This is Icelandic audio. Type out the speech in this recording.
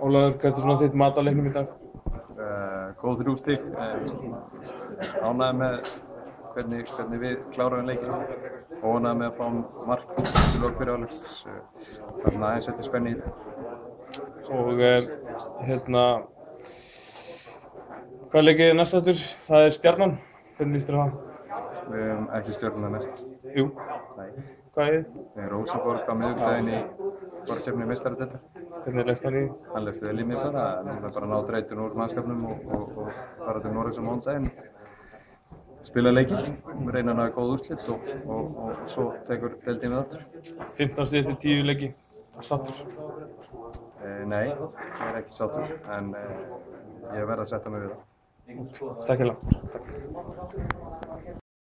Ólafur, hvert svona þitt mat á leiknum í dag? Góð 3 stig. Ánægður með hvernig við kláruðum leikinn. Óánægður með að fá mark í lok fyrri hálfleiks. Það er svona aðeins setja spennu í þetta. Og hvað leikið þið næst aftur? Það er Stjarnan. Hvernig líst þér á það? Við höfum ekki Stjörnuna næst. Jú. Nei. Hvað er þið? Við erum Rósenborg á miðvikudaginn í forkeppni meistaradeildar. Hvernig leggst hann í? Hann leggst vel í mig bara. Núna bara ná þreytun úr mannskapnum og fara til Noregs á mánudaginn. Spila leikinn, reyna að ná góð úrslit og svo tekur deildin við aftur. 15 stig eftir 10 leiki. Sáttur? Nei, ég er ekki sáttur, en ég verð að setja mig við það. Takk hérlega.